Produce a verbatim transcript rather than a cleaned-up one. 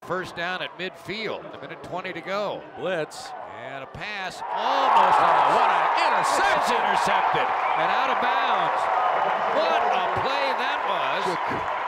First down at midfield, a minute twenty to go. Blitz. And a pass, almost, oh, what an interception! Intercepted and out of bounds. What a play that was.